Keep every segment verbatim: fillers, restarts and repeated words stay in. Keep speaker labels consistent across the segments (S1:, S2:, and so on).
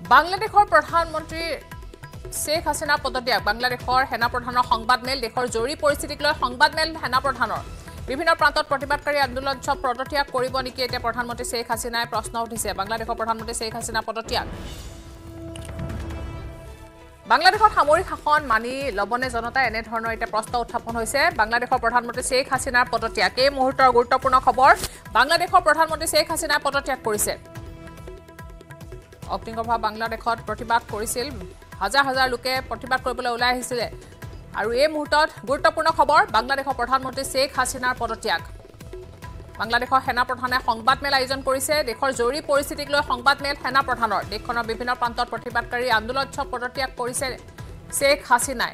S1: বাংলাদেশৰ প্ৰধানমন্ত্ৰী শেখ হাসিনা পদত্যাগ বাংলাদেশৰ সেনা প্ৰধানৰ সংবাদমেল দেশৰ জৰুৰী পৰিস্থিতিক লৈ সংবাদমেল সেনা প্ৰধানৰ বিভিন্ন প্ৰান্তত প্ৰতিবাদকাৰী আন্দোলন সব পদত্যাগ কৰিব নেকি এতিয়া প্ৰধানমন্ত্ৰী শেখ হাসিনাই প্ৰশ্ন উঠিছে বাংলাদেশৰ প্ৰধানমন্ত্ৰী শেখ হাসিনা পদত্যাগ বাংলাদেশৰ সামৰিক শাসন মানি লবনে জনতা এনে ধৰণৰ এটা প্ৰশ্ন উত্থাপন হৈছে বাংলাদেশৰ প্ৰধানমন্ত্ৰী শেখ হাসিনাৰ পদত্যাগ এই মুহূৰ্তৰ গুৰুত্বপূৰ্ণ খবৰ বাংলাদেশৰ প্ৰধানমন্ত্ৰী শেখ হাসিনা পদত্যাগ কৰিছে অগ্নিগৰ্ভ বাংলাদেশত প্ৰতিবাদ কৰিছিল হাজাৰ হাজাৰ লোকে প্ৰতিবাদ কৰিবলৈ ওলাই আহিছিল আৰু এই মুহূৰ্তত গুৰুত্বপূৰ্ণ খবৰ বাংলাদেশৰ প্ৰধানমন্ত্ৰী শেখ হাসিনাৰ পদত্যাগ বাংলাদেশৰ সেনা প্ৰধানে সংবাদমেল আয়োজন কৰিছে দেশৰ জৰুৰী পৰিস্থিতিক লৈ সংবাদমেল সেনা প্ৰধানৰ দেশখনৰ বিভিন্ন প্ৰান্তত প্ৰতিবাদকাৰী আন্দোলন সব পদত্যাগ কৰিছে শেখ হাসিনাই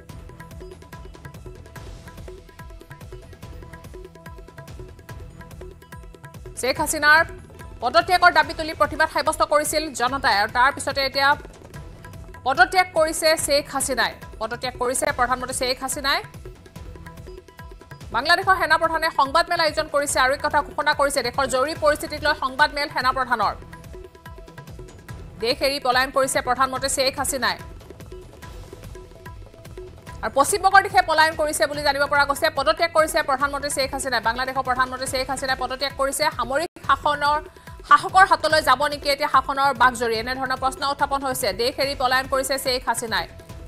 S1: শেখ হাসিনাৰ পদত্যাগৰ দাবী তুলি প্ৰতিবাদ সাব্যস্ত কৰিছিল জনতাই আৰু তাৰ পিছতে এতিয়া পদত্যাগ কৰিছে শেখ হাসিনাই পদত্যাগ কৰিছে প্ৰধানমন্ত্ৰী শেখ হাসিনাই বাংলাদেশৰ সেনা প্ৰধানে সংবাদমেল আয়োজন কৰিছে আৰু এক কথা ঘোষণা কৰিছে দেশৰ জৰুৰী পৰিস্থিতিক লৈ সংবাদমেল সেনা প্ৰধানৰ দেশ এৰি পলায়ন কৰিছে প্ৰধানমন্ত্ৰী শেখ হাসিনাই আৰু পশ্চিমবংগৰ দিশে পলায়ন কৰিছে বুলি জানিব পৰা গৈছে পদত্যাগ কৰিছে প্ৰধানমন্ত্ৰী শেখ হাসিনাই বাংলাদেশৰ প্ৰধানমন্ত্ৰী শেখ হাসিনাই পদত্যাগ কৰিছে সামৰিক শাসনৰ শাসকৰ হাতলৈ যাব নেকি এতিয়া শাসনৰ বাগজৰি এনে ধৰণৰ প্ৰশ্ন উত্থাপন হৈছে দেশ এৰি পলায়ন কৰিছে শেখ হাসিনাই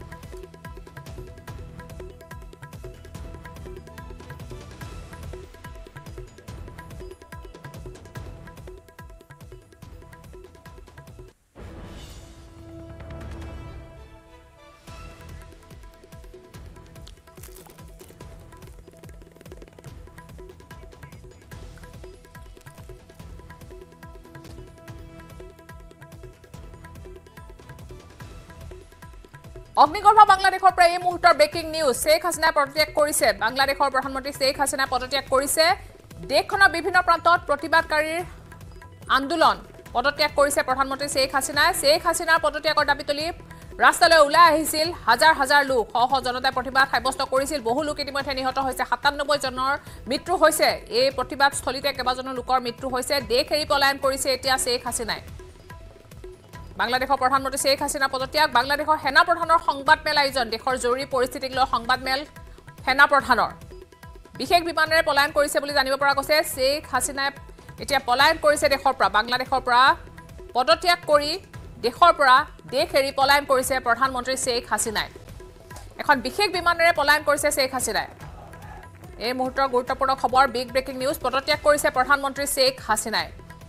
S1: অগ্নিগৰ্ভ বাংলাদেশৰ পৰা এই মুহূৰ্তৰ ব্ৰেকিং নিউজ শেখ হাসিনাই পদত্যাগ কৰিছে বাংলাদেশৰ প্ৰধানমন্ত্ৰী শেখ হাসিনাই পদত্যাগ কৰিছে দেশখনৰ বিভিন্ন প্ৰান্তত প্ৰতিবাদকাৰীৰ আন্দোলন পদত্যাগ কৰিছে প্ৰধানমন্ত্ৰী শেখ হাসিনাই শেখ হাসিনাৰ পদত্যাগৰ দাবী তুলি ৰাস্তালৈ ওলাই আহিছিল হাজাৰ হাজাৰ লোক শ শ জনতাই প্ৰতিবাদ সাব্যস্ত কৰিছিল বহু লোক ইতিমধ্যে নিহত হৈছে সাতানব্বৈ জনৰ মৃত্যু হৈছে এই প্ৰতিবাদস্থলীতে কেইবাজনো লোকৰ মৃত্যু হৈছে দেশ এৰি পলায়ন কৰিছে এতিয়া শেখ হাসিনাই বাংলাদেশৰ প্ৰধানমন্ত্ৰী শেখ হাসিনা পদত্যাগ বাংলাদেশৰ সেনা প্ৰধানৰ সংবাদমেল আয়োজন দেশৰ জৰুৰী পৰিস্থিতিক লৈ সংবাদমেল সেনা প্ৰধানৰ বিশেষ বিমানেৰে পলায়ন কৰিছে বুলি জানিব পৰা গৈছে শেখ হাসিনাই এতিয়া পলায়ন কৰিছে দেশৰ পৰা বাংলাদেশৰ পৰা পদত্যাগ কৰি দেশৰ পৰা দেশ এৰি পলায়ন কৰিছে প্ৰধানমন্ত্ৰী শেখ হাসিনাই এখন বিশেষ বিমানেৰে পলায়ন কৰিছে শেখ হাসিনাই এই মুহূৰ্তৰ গুৰুত্বপূৰ্ণ খবৰ বিগ ব্ৰেকিং নিউজ পদত্যাগ কৰিছে প্ৰধানমন্ত্ৰী শেখ হাসিনাই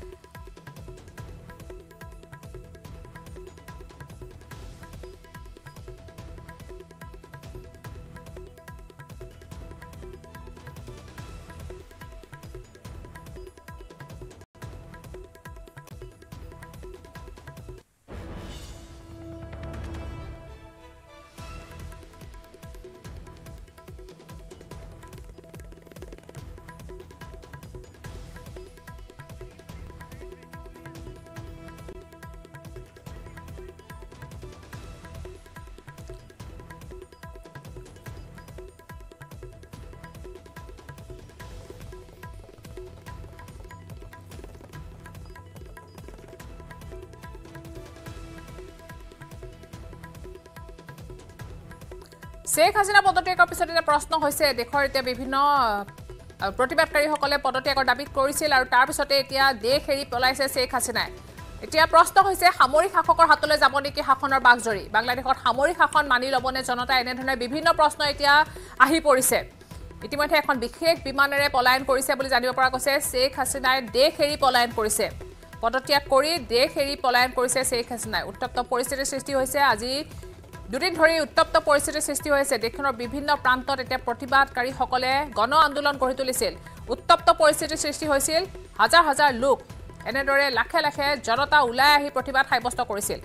S1: শেখ হাসিনা পদত্যাগৰ পিছত এটা প্ৰশ্ন হৈছে দেশৰ এতিয়া বিভিন্ন প্ৰতিবাদকাৰীসকলে পদত্যাগৰ দাবী কৰিছিল আৰু তাৰ পিছতে এতিয়া দেশ এৰি পলাইছে শেখ হাসিনাই এতিয়া প্ৰশ্ন হৈছে সামৰিক শাসকৰ হাতলৈ যাব নেকি শাসনৰ বাগজৰি বাংলাদেশত সামৰিক শাসন মানি লবনে জনতা এনে ধৰণৰ বিভিন্ন প্ৰশ্ন এতিয়া আহি পৰিছে ইতিমধ্যে এখন বিশেষ বিমানেৰে পলায়ন কৰিছে বুলি জানিব পৰা গৈছে শেখ হাসিনাই দেশ এৰি পলায়ন কৰিছে পদত্যাগ কৰি দেশ এৰি পলায়ন কৰিছে শেখ হাসিনাই উত্তপ্ত পৰিস্থিতিৰ সৃষ্টি হৈছে আজি দুদিন ধৰি উত্তপ্ত পৰিস্থিতিৰ সৃষ্টি হৈছে দেশখনৰ বিভিন্ন প্ৰান্তত এতিয়া প্ৰতিবাদকাৰীসকলে গণ আন্দোলন গঢ়ি তুলিছিল উত্তপ্ত পৰিস্থিতিৰ সৃষ্টি হৈছিল হাজাৰ হাজাৰ লোক এনেদৰে লাখে লাখে জনতা ওলাই আহি প্ৰতিবাদ সাব্যস্ত কৰিছিল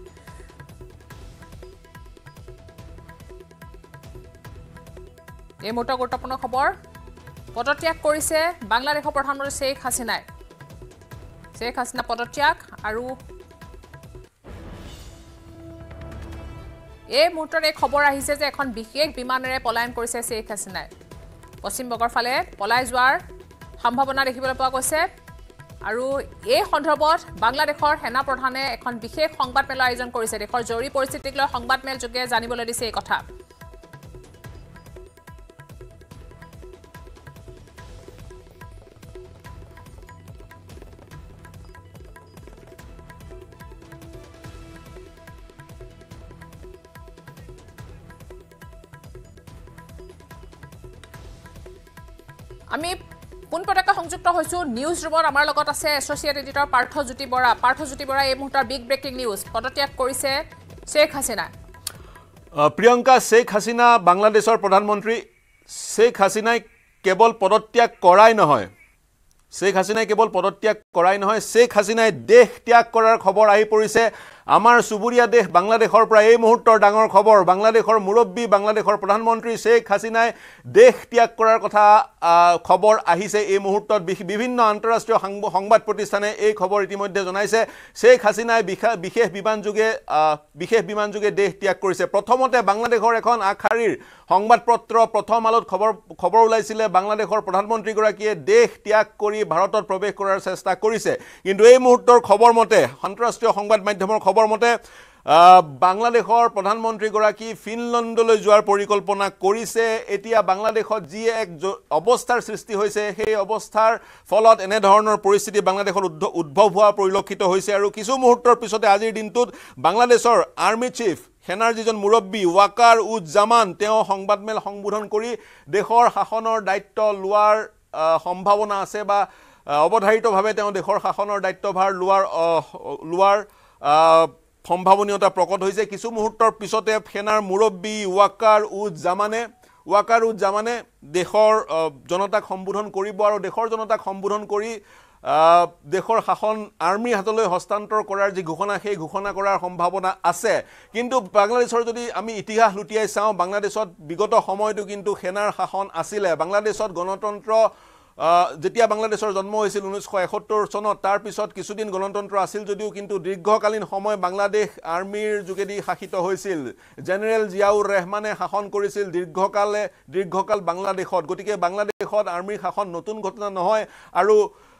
S1: এই মুহূৰ্তৰ গুৰুত্বপূৰ্ণ খবৰ পদত্যাগ কৰিছে বাংলাদেশৰ প্ৰধানমন্ত্ৰী শেখ হাসিনাই শেখ হাসিনা পদত্যাগ আৰু এই মুহূৰ্তত এই খবৰ আহিছে যে এখন বিশেষ বিমানেৰে পলায়ন কৰিছে শেখ হাসিনাই পশ্চিমবংগৰ ফালে পলাই যোৱাৰ সম্ভাৱনা দেখিবলৈ পোৱা গৈছে আৰু এই সন্দৰ্ভত বাংলাদেশৰ সেনা প্ৰধানে এখন বিশেষ সংবাদমেলৰ আয়োজন কৰিছে দেশৰ জৰুৰী পৰিস্থিতিক লৈ সংবাদমেল যোগে জানিবলৈ দিছে এই কথা আমি পুনপটকা সংযুক্ত হৈছো নিউজ ৰুমৰ আমাৰ লগত আছে এছ'চিয়েট এডিটৰ পাৰ্থজ্যোতি বৰা পাৰ্থজ্যোতি বৰা এই মুহূৰ্তৰ বিগ ব্ৰেকিং নিউজ পদত্যাগ কৰিছে শেখ হাসিনা
S2: প্ৰিয়ংকা শেখ হাসিনা বাংলাদেশৰ প্ৰধানমন্ত্ৰী শেখ হাসিনাই কেৱল পদত্যাগ কৰাই নহয় শেখ হাসিনাই কেৱল পদত্যাগ কৰাই নহয় শেখ হাসিনাই দেশ ত্যাগ কৰাৰ খবৰ আহি পৰিছে আমাৰ সুবুৰীয়া দেশ বাংলাদেশৰ পৰা এই মুহূৰ্তৰ ডাঙৰ খবৰ বাংলাদেশৰ মুৰব্বী বাংলাদেশৰ প্ৰধানমন্ত্ৰী শেখ হাসিনাই দেশ ত্যাগ কৰাৰ কথা খবৰ আহিছে এই মুহূৰ্তত বিভিন্ন আন্তঃৰাষ্ট্ৰীয় সংবাদ প্ৰতিষ্ঠানে এই খবৰ ইতিমধ্যে জনাইছে শেখ হাসিনাই বিশেষ বিমান যোগে বিশেষ বিমান যোগে দেশ ত্যাগ কৰিছে প্ৰথমতে বাংলাদেশৰ এখন আখাৰীৰ সংবাদপত্ৰ প্ৰথম আলোত খবৰ খবৰ ওলাইছিল বাংলাদেশৰ প্ৰধানমন্ত্ৰী গৰাকীয়ে দেশ ত্যাগ কৰি ভাৰতত প্ৰৱেশ কৰাৰ চেষ্টা কৰিছে কিন্তু এই মুহূৰ্তৰ খবৰ মতে আন্তঃৰাষ্ট্ৰীয় সংবাদ মাধ্যমৰ খবৰ মতে বাংলাদেশৰ প্ৰধানমন্ত্ৰী গৰাকী ফিনলেণ্ডলৈ যোৱাৰ পৰিকল্পনা কৰিছে এতিয়া বাংলাদেশত যি এক অৱস্থাৰ সৃষ্টি হৈছে সেই অৱস্থাৰ ফলত এনে ধৰণৰ পৰিস্থিতি বাংলাদেশত উদ্ভৱ হোৱা পৰিলক্ষিত হৈছে আৰু কিছু মুহূৰ্তৰ পিছতে আজিৰ দিনটোত বাংলাদেশৰ আৰ্মি চিফ সেনাৰ যিজন মুৰব্বী ৱাকাৰ উজ জামান তেওঁ সংবাদমেল সম্বোধন কৰি দেশৰ শাসনৰ দায়িত্ব লোৱাৰ সম্ভাৱনা আছে বা অৱধাৰিতভাৱে তেওঁ দেশৰ শাসনৰ দায়িত্বভাৰ লোৱাৰ লোৱাৰ সম্ভাৱনীয়তা প্ৰকট হৈছে কিছু মুহূৰ্তৰ পিছতে সেনাৰ মুৰব্বী ৱাকাৰ উজ জামানে ৱাকাৰ উজ জামানে দেশৰ জনতাক সম্বোধন কৰিব আৰু দেশৰ জনতাক সম্বোধন কৰি দেশৰ শাসন আৰ্মি হাতলৈ হস্তান্তৰ কৰাৰ যি ঘোষণা সেই ঘোষণা কৰাৰ সম্ভাৱনা আছে কিন্তু বাংলাদেশৰ যদি আমি ইতিহাস লুটিয়াই চাওঁ বাংলাদেশত বিগত সময়তো কিন্তু সেনাৰ শাসন আছিলে বাংলাদেশত গণতন্ত্ৰ যেতিয়া বাংলাদেশৰ জন্ম হৈছিল ঊনৈছশ এসত্তৰ চনত তাৰ পিছত কিছুদিন গণতন্ত্ৰ আছিল যদিও কিন্তু দীৰ্ঘকালীন সময় বাংলাদেশ আৰ্মিৰ যোগেদি শাসিত হৈছিল জেনেৰেল জিয়াউৰ ৰহমানে শাসন কৰিছিল দীৰ্ঘকালে দীৰ্ঘকাল বাংলাদেশত গতিকে বাংলাদেশত আৰ্মিৰ শাসন নতুন ঘটনা নহয় আৰু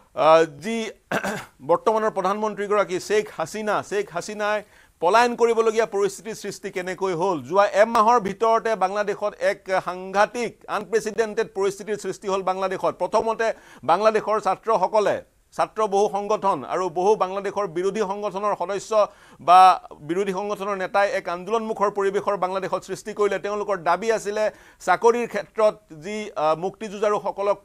S2: যি বৰ্তমানৰ প্ৰধানমন্ত্ৰী গৰাকী শেখ হাসিনা শেখ হাসিনাই পলায়ন কৰিবলগীয়া পৰিস্থিতিৰ সৃষ্টি কেনেকৈ হ'ল যোৱা এমাহৰ ভিতৰতে বাংলাদেশত এক সাংঘাতিক আনপ্ৰেচিডেণ্টেড পৰিস্থিতিৰ সৃষ্টি হ'ল বাংলাদেশত প্ৰথমতে বাংলাদেশৰ ছাত্ৰসকলে ছাত্ৰ বহু সংগঠন আৰু বহু বাংলাদেশৰ বিৰোধী সংগঠনৰ সদস্য বা বিৰোধী সংগঠনৰ নেতাই এক আন্দোলনমুখৰ পৰিৱেশৰ বাংলাদেশত সৃষ্টি কৰিলে তেওঁলোকৰ দাবী আছিলে চাকৰিৰ ক্ষেত্ৰত যি মুক্তিযুঁজাৰুসকলক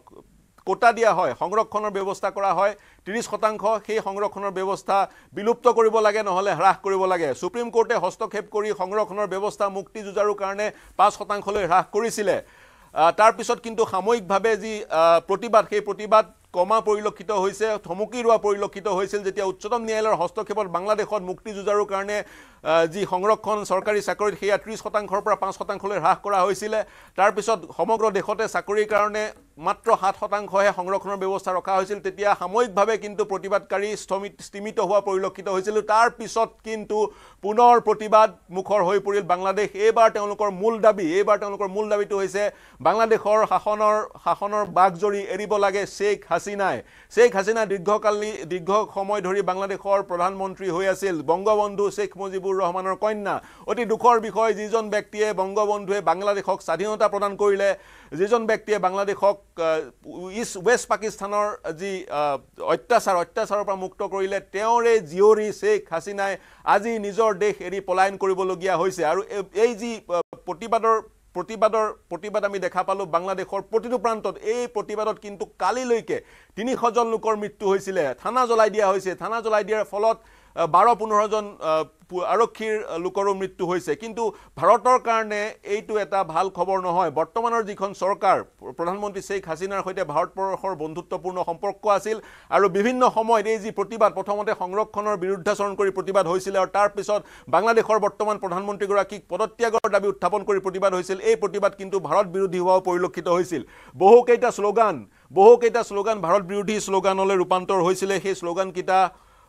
S2: কোটা দিয়া হয় সংৰক্ষণৰ ব্যৱস্থা কৰা হয় ত্ৰিশ শতাংশ সেই সংৰক্ষণৰ ব্যৱস্থা বিলুপ্ত কৰিব লাগে নহলে হ্ৰাস কৰিব লাগে সুপ্ৰিম কোৰ্টে হস্তক্ষেপ কৰি সংৰক্ষণৰ ব্যৱস্থা মুক্তিযুঁজাৰুৰ কাৰণে পাঁচ শতাংশলৈ হ্ৰাস কৰিছিলে তাৰ পিছত কিন্তু সাময়িকভাৱে যি প্ৰতিবাদ সেই প্ৰতিবাদ কমা পৰিলক্ষিত হৈছে থমকি ৰোৱা পৰিলক্ষিত হৈছিল যেতিয়া উচ্চতম ন্যায়ালয়ৰ হস্তক্ষেপত বাংলাদেশত মুক্তিযুঁজাৰুৰ কাৰণে যি সংৰক্ষণ চৰকাৰী চাকৰিত সেয়া ত্ৰিশ শতাংশৰ পৰা পাঁচ শতাংশলৈ হ্ৰাস কৰা হৈছিল তাৰ পিছত সমগ্ৰ দেশতে চাকৰিৰ কাৰণে মাত্ৰ সাত শতাংশহে সংৰক্ষণৰ ব্যৱস্থা ৰখা হৈছিল তেতিয়া সাময়িকভাৱে কিন্তু প্ৰতিবাদকাৰী স্থিমিত হোৱা পৰিলক্ষিত হৈছিল তাৰ পিছত কিন্তু পুনৰ প্ৰতিবাদ মুখৰ হৈ পৰিল বাংলাদেশ এইবাৰ তেওঁলোকৰ মূল দাবী এইবাৰ তেওঁলোকৰ মূল দাবীটো হৈছে বাংলাদেশৰ শাসনৰ শাসনৰ বাগজৰি এৰিব লাগে শেখ হাসিনাই শেখ হাসিনা দীৰ্ঘকালী দীৰ্ঘ সময় ধৰি বাংলাদেশৰ প্ৰধানমন্ত্ৰী হৈ আছিল বংগবন্ধু শেখ মুজিবুৰ ৰহমানৰ কন্যা অতি দুখৰ বিষয় যিজন ব্যক্তিয়ে বংগবন্ধুৱে বাংলাদেশক স্বাধীনতা প্ৰদান কৰিলে যিজন ব্যক্তিয়ে বাংলাদেশক ইষ্ট ৱেষ্ট পাকিস্তানৰ যি অত্যাচাৰ অত্যাচাৰৰ পৰা মুক্ত কৰিলে তেওঁৰে জীয়ৰী শেখ হাসিনাই আজি নিজৰ দেশ এৰি পলায়ন কৰিবলগীয়া হৈছে আৰু এই যি প্ৰতিবাদৰ প্ৰতিবাদৰ প্ৰতিবাদ আমি দেখা পালো বাংলাদেশৰ প্ৰতিটো প্ৰান্তত এই প্ৰতিবাদত কিন্তু কালিলৈকে তিনিশ জন লোকৰ মৃত্যু হৈছিল থানা জ্বলাই দিয়া হৈছে থানা জ্বলাই দিয়াৰ ফলত বাৰ পোন্ধৰ জন আৰক্ষীৰ লোকৰো মৃত্যু হৈছে কিন্তু ভাৰতৰ কাৰণে এইটো এটা ভাল খবৰ নহয় বৰ্তমানৰ যিখন চৰকাৰ প্ৰধানমন্ত্ৰী শেখ হাসিনাৰ সৈতে ভাৰতবৰ্ষৰ বন্ধুত্বপূৰ্ণ সম্পৰ্ক আছিল আৰু বিভিন্ন সময়ত এই যি প্ৰতিবাদ প্ৰথমতে সংৰক্ষণৰ বিৰুদ্ধাচৰণ কৰি প্ৰতিবাদ হৈছিল আৰু তাৰ পিছত বাংলাদেশৰ বৰ্তমান প্ৰধানমন্ত্ৰী গৰাকীক পদত্যাগৰ দাবী উত্থাপন কৰি প্ৰতিবাদ হৈছিল এই প্ৰতিবাদ কিন্তু ভাৰত বিৰোধী হোৱা পৰিলক্ষিত হৈছিল বহুকেইটা শ্লোগান বহুকেইটা শ্লোগান ভাৰত বিৰোধী শ্লোগানলৈ ৰূপান্তৰ হৈছিল সেই শ্লোগান কিটা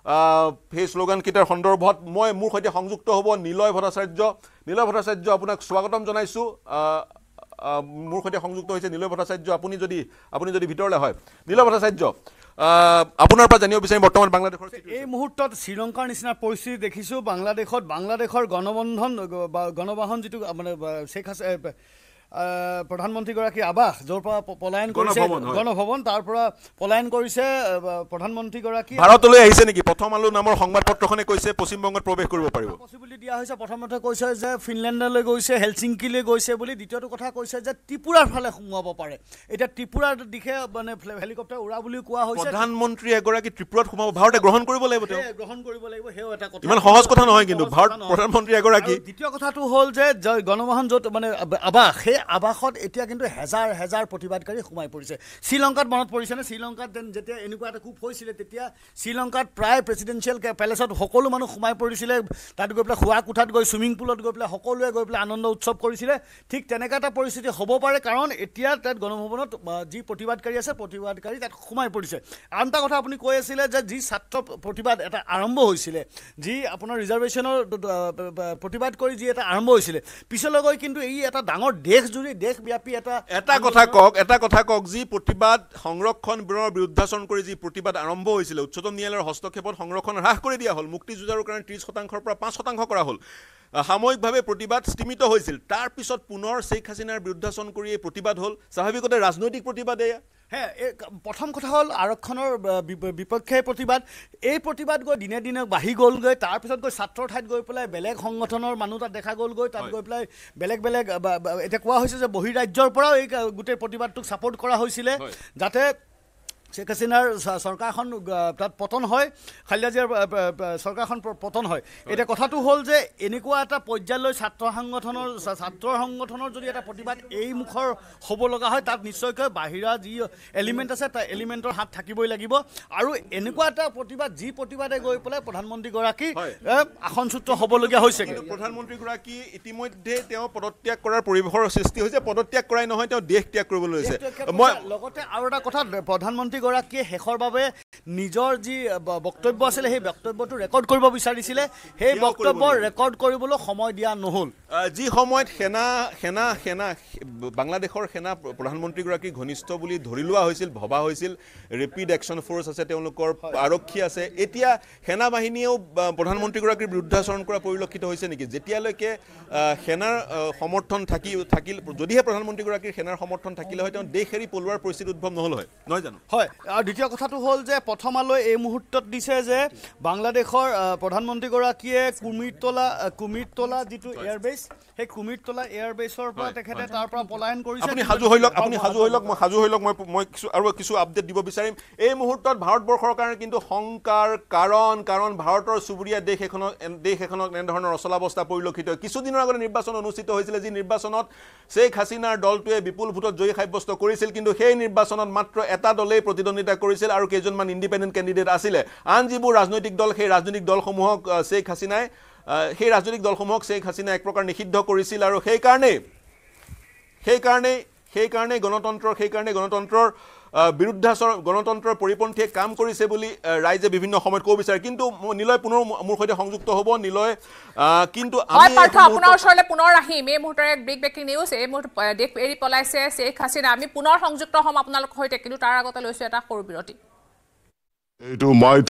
S2: সেই শ্লোগান কিটাৰ সন্দৰ্ভত মই মোৰ সৈতে সংযুক্ত হ'ব নিলয় ভট্টাচাৰ্য নিলয় ভট্টাচাৰ্য আপোনাক স্বাগতম জনাইছো মোৰ সৈতে সংযুক্ত হৈছে নিলয় ভট্টাচাৰ্য আপুনি যদি আপুনি যদি ভিতৰলৈ হয় নিলয় ভট্টাচাৰ্য আপোনাৰ পৰা জানিব বিচাৰিম বৰ্তমান বাংলাদেশৰ
S3: এই মুহূৰ্তত শ্ৰীলংকাৰ নিচিনা পৰিস্থিতি দেখিছোঁ বাংলাদেশত বাংলাদেশৰ গণবন্ধন গণবাহন যিটো মানে শ্বেখ হাছিনা প্ৰধানমন্ত্ৰীগৰাকী আৱাস য'ৰ পৰা পলায়ন কৰিছে গণভৱন তাৰ পৰা পলায়ন কৰিছে প্ৰধানমন্ত্ৰীগৰাকী
S2: ভাৰতলৈ আহিছে নেকি প্ৰথম আলো নামৰ সংবাদ পত্ৰখনে কৈছে পশ্চিমবংগত প্ৰৱেশ কৰিব পাৰিব
S3: পচিবিলিটি দিয়া হৈছে প্ৰথমতে কৈছে যে ফিনলেণ্ডলৈ গৈছে হেলচিংকিলৈ গৈছে বুলি দ্বিতীয়টো কথা কৈছে যে ত্ৰিপুৰাৰ ফালে সোমাব পাৰে এতিয়া ত্ৰিপুৰাৰ দিশে মানে হেলিকপ্টাৰ উৰা বুলি কোৱা হৈছে
S2: প্ৰধানমন্ত্ৰী এগৰাকী ত্ৰিপুৰাত সোমাব ভাৰতে গ্ৰহণ কৰিব লাগিব
S3: গ্ৰহণ কৰিব লাগিব সেও এটা কথা
S2: ইমান সহজ কথা নহয় কিন্তু ভাৰত প্ৰধানমন্ত্ৰী এগৰাকী
S3: দ্বিতীয় কথাটো হ'ল যে গণবাহন য'ত মানে আৱাস সেই আৱাসত এতিয়া কিন্তু হেজাৰ হেজাৰ প্ৰতিবাদকাৰী সোমাই পৰিছে শ্ৰীলংকাত মনত পৰিছেনে শ্ৰীলংকাত যেতিয়া এনেকুৱা এটা coup হৈছিলে তেতিয়া শ্ৰীলংকাত প্ৰায় প্ৰেচিডেঞ্চিয়েল পেলেচত সকলো মানুহ সোমাই পৰিছিলে তাত গৈ পেলাই খোৱা কোঠাত গৈ ছুইমিং পুলত গৈ পেলাই সকলোৱে গৈ পেলাই আনন্দ উৎসৱ কৰিছিলে ঠিক তেনেকুৱা এটা পৰিস্থিতি হ'ব পাৰে কাৰণ এতিয়া তাত গণভৱনত যি প্ৰতিবাদকাৰী আছে প্ৰতিবাদকাৰী তাত সোমাই পৰিছে আন এটা কথা আপুনি কৈ আছিলে যে যি ছাত্ৰ প্ৰতিবাদ এটা আৰম্ভ হৈছিলে যি আপোনাৰ ৰিজাৰ্ভেশ্যনৰ প্ৰতিবাদ কৰি যি এটা আৰম্ভ হৈছিলে পিছলৈ গৈ কিন্তু এই এটা ডাঙৰ দেশজুৰি দেশব্যাপী এটা
S2: এটা কথা কওক এটা কথা কওক যি প্ৰতিবাদ সংৰক্ষণ ব্যুৰৰ বিৰুদ্ধাচৰণ কৰি যি প্ৰতিবাদ আৰম্ভ হৈছিলে উচ্চতম ন্যায়ালয়ৰ হস্তক্ষেপত সংৰক্ষণ হ্ৰাস কৰি দিয়া হ'ল মুক্তি যুঁজাৰুৰ কাৰণে ত্ৰিছ শতাংশৰ পৰা পাঁচ শতাংশ কৰা হ'ল সাময়িকভাৱে প্ৰতিবাদ স্তীমিত হৈছিল তাৰ পিছত পুনৰ শ্বেখ হাছিনাৰ বিৰুদ্ধাচৰণ কৰি এই প্ৰতিবাদ হ'ল স্বাভাৱিকতে ৰাজনৈতিক প্ৰতিবাদ এয়া
S3: হে প্ৰথম কথা হ'ল আৰক্ষণৰ বিপক্ষে প্ৰতিবাদ এই প্ৰতিবাদ গৈ দিনে দিনে বাঢ়ি গ'লগৈ তাৰপিছত গৈ ছাত্ৰৰ ঠাইত গৈ পেলাই বেলেগ সংগঠনৰ মানুহ তাত দেখা গ'লগৈ তাত গৈ পেলাই বেলেগ বেলেগ এতিয়া কোৱা হৈছে যে বহিৰাজ্যৰ পৰাও এই গোটেই প্ৰতিবাদটোক ছাপোৰ্ট কৰা হৈছিলে যাতে শ্বেখ হাছিনাৰ চৰকাৰখন তাত পতন হয় খালেদা জিয়াৰ চৰকাৰখন পতন হয় এতিয়া কথাটো হ'ল যে এনেকুৱা এটা পৰ্যায়লৈ ছাত্ৰ সংগঠনৰ ছাত্ৰ সংগঠনৰ যদি এটা প্ৰতিবাদ এই মুখৰ হ'ব লগা হয় তাত নিশ্চয়কৈ বাহিৰা যি এলিমেণ্ট আছে তাৰ এলিমেণ্টৰ হাত থাকিবই লাগিব আৰু এনেকুৱা এটা প্ৰতিবাদ যি প্ৰতিবাদে গৈ পেলাই প্ৰধানমন্ত্ৰীগৰাকী আসনচ্যুত হ'বলগীয়া হৈছে
S2: প্ৰধানমন্ত্ৰীগৰাকী ইতিমধ্যে তেওঁ পদত্যাগ কৰাৰ পৰিৱেশৰ সৃষ্টি হৈছে পদত্যাগ কৰাই নহয় তেওঁ দেশ ত্যাগ কৰিবলৈ লৈছে
S3: মই লগতে আৰু এটা কথা প্ৰধানমন্ত্ৰী গৰাকীয়ে শেষৰ বাবে নিজৰ যি বক্তব্য আছিলে সেই বক্তব্যটো ৰেকৰ্ড কৰিব বিচাৰিছিলে সেই বক্তব্য ৰেকৰ্ড কৰিবলৈ সময় দিয়া নহ'ল
S2: যি সময়ত সেনা সেনা সেনা বাংলাদেশৰ সেনা প্ৰধানমন্ত্ৰীগৰাকী ঘনিষ্ঠ বুলি ধৰি লোৱা হৈছিল ভবা হৈছিল ৰেপিড একশ্যন ফ'ৰ্চ আছে তেওঁলোকৰ আৰক্ষী আছে এতিয়া সেনা বাহিনীয়েও প্ৰধানমন্ত্ৰীগৰাকীৰ বিৰুদ্ধাচৰণ কৰা পৰিলক্ষিত হৈছে নেকি যেতিয়ালৈকে সেনাৰ সমৰ্থন থাকি থাকিল যদিহে প্ৰধানমন্ত্ৰীগৰাকীৰ সেনাৰ সমৰ্থন থাকিলে হয় তেওঁ দেশ এৰি পলোৱাৰ পৰিস্থিতি উদ্ভৱ নহ'ল হয় নহয় জানো
S3: হয় আৰু দ্বিতীয় কথাটো হ'ল যে প্ৰথমালৈ এই মুহূৰ্তত দিছে যে বাংলাদেশৰ প্ৰধানমন্ত্ৰীগৰাকীয়ে কুমিৰতলা কুমিৰতলা যিটো এয়াৰবেছ সেই কুমিৰতলা এয়াৰবেছৰ পৰা তেখেতে তাৰ পৰা পলায়ন কৰিছে
S2: আপুনি সাজু হৈ লওক আপুনি সাজু হৈ লওক মই সাজু হৈ লওক মই মই কিছু আৰু কিছু আপডেট দিব বিচাৰিম এই মুহূৰ্তত ভাৰতবৰ্ষৰ কাৰণে কিন্তু শংকাৰ কাৰণ কাৰণ ভাৰতৰ চুবুৰীয়া দেশ এখনক দেশ এখনক এনেধৰণৰ অচলাৱস্থা পৰিলক্ষিত হয় কিছুদিনৰ আগতে নিৰ্বাচন অনুষ্ঠিত হৈছিলে যি নিৰ্বাচনত শ্বেখ হাছিনাৰ দলটোৱে বিপুল ভোটত জয়ী সাব্যস্ত কৰিছিল কিন্তু সেই নিৰ্বাচনত মাত্ৰ এটা দলেই প্ৰতিদ্বন্দ্বিতা কৰিছিল আৰু কেইজনমান ইণ্ডিপেণ্ডেণ্ট কেণ্ডিডেট আছিলে আন যিবোৰ ৰাজনৈতিক দল সেই ৰাজনৈতিক দলসমূহক শ্বেখ হাছিনাই সেই ৰাজনৈতিক দলসমূহক শ্বেখ হাছিনাই এক প্ৰকাৰ নিষিদ্ধ কৰিছিল আৰু সেইকাৰণে সেইকাৰণে সেইকাৰণে গণতন্ত্ৰৰ সেইকাৰণে গণতন্ত্ৰৰ বিৰুদ্ধাচৰ গণতন্ত্ৰৰ পৰিপন্থীয়ে কাম কৰিছে বুলি ৰাইজে বিভিন্ন সময়ত ক'ব বিচাৰে কিন্তু নিলয় পুনৰ মোৰ সৈতে সংযুক্ত হ'ব নিলয় কিন্তু
S1: আমি আপোনাৰ ওচৰলৈ পুনৰ আহিম এই মুহূৰ্তৰে বিগ ব্ৰেকিং নিউজ এই মুহূৰ্তত দেশ এৰি পলাইছে শ্বেখ হাছিনা আমি পুনৰ সংযুক্ত হ'ম আপোনালোকৰ সৈতে কিন্তু তাৰ আগতে লৈছোঁ এটা সৰু বিৰতি
S4: এইটো মই